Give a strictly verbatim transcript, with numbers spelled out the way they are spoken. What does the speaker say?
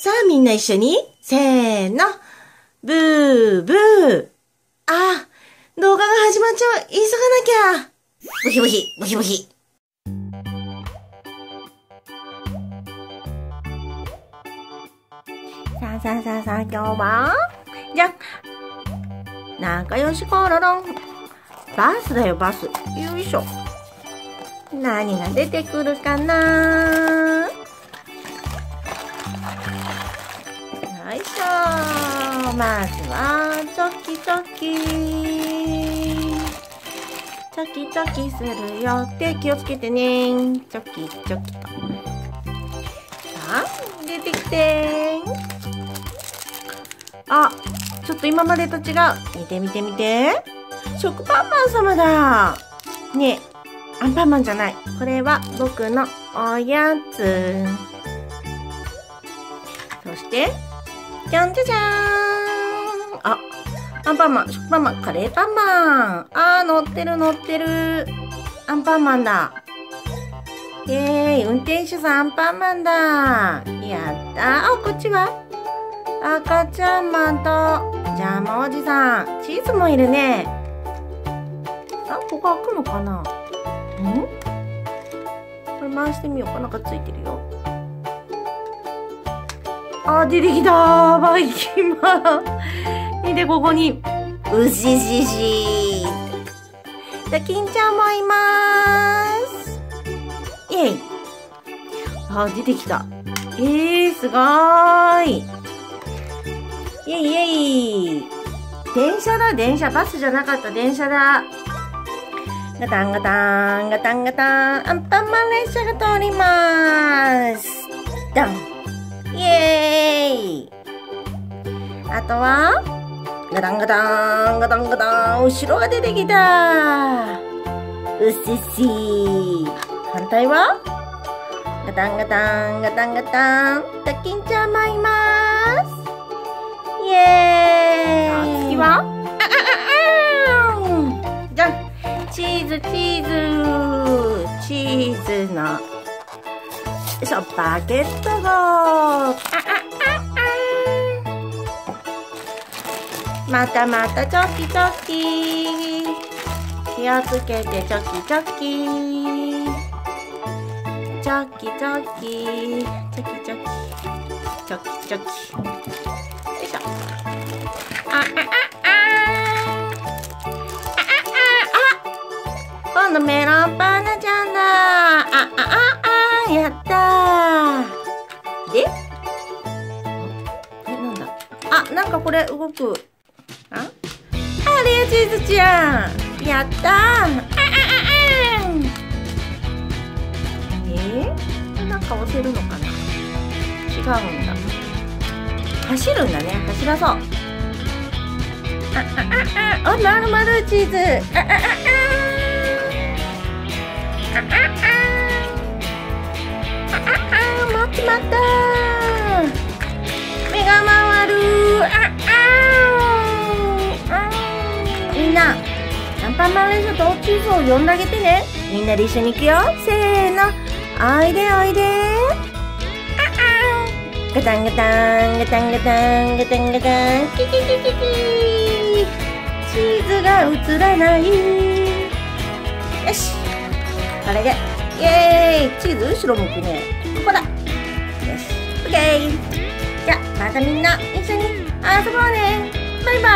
さあみんな一緒に、せーの、ブーブー。あ、動画が始まっちゃう。急がなきゃ。ブヒブヒ、ブヒブヒ。さあさあさあさあ、今日はじゃん、仲良しコロロン。バスだよ、バス。よいしょ。何が出てくるかな。よいしょ。まずはチョキチョキチョキチョキするよって気をつけてね。チョキチョキと。さあ出てきて。あ、ちょっと今までと違う。見て見て見て。食パンマン様だ。ねえ、アンパンマンじゃない。これは僕のおやつ。そしてじゃんじゃじゃーん。あ、アンパンマン、食パンマン、カレーパンマン。あー、乗ってる乗ってる。アンパンマンだ。イェーイ、運転手さんアンパンマンだ。やったー。あ、こっちは赤ちゃんマンとジャムおじさん。チーズもいるね。あ、ここ開くのかな。ん？これ回してみようか。なんかついてるよ。あ、出てきたー。バイキンマン。見て、ここに。うししし。じゃ、金ちゃんもいまーす。イェイ。あ、出てきた。えー、すごーい。イェイイェイ。電車だ、電車。バスじゃなかった、電車だ。ガタンガタン、ガタンガタン。アンパンマン列車が通りまーす。ダン。イェーイ。あとは、ガタンガタン、ガタンガタン。後ろが出てきた。うっしっしー。反対はガタンガタン、ガタンガタン。タキンちゃんもいまーす。イェーイ。次はああああじゃん。チーズチーズチーズのスパゲット号。ああああまたまたチョキチョキ。気をつけてチョキチョキチョキチョキチョキチョキチョキチョキ。ああああ今度メロンパンナちゃんだ。ああああやったー。で、え、なんだ。あ、なんかこれ動く。あ、あれやチーズちゃん。やったー。ああああえー、なんか押せるのかな。違うんだ。走るんだね。走らそう。あああああ、まるまるチーズ。あああああああああ、待って待った。目が回る。ああみんな、アンパンマン列車とチーズを呼んであげてね。みんなで一緒に行くよ。せーの、おいでおいで。ガタンガタンガタンガタンガタンガタンキキキキキ。チーズが映らない。よし、これでイエーイ。チーズ後ろ向くね。ここだ。よし、オッケー。じゃあまたみんな一緒に遊ぼうね。バイバイ。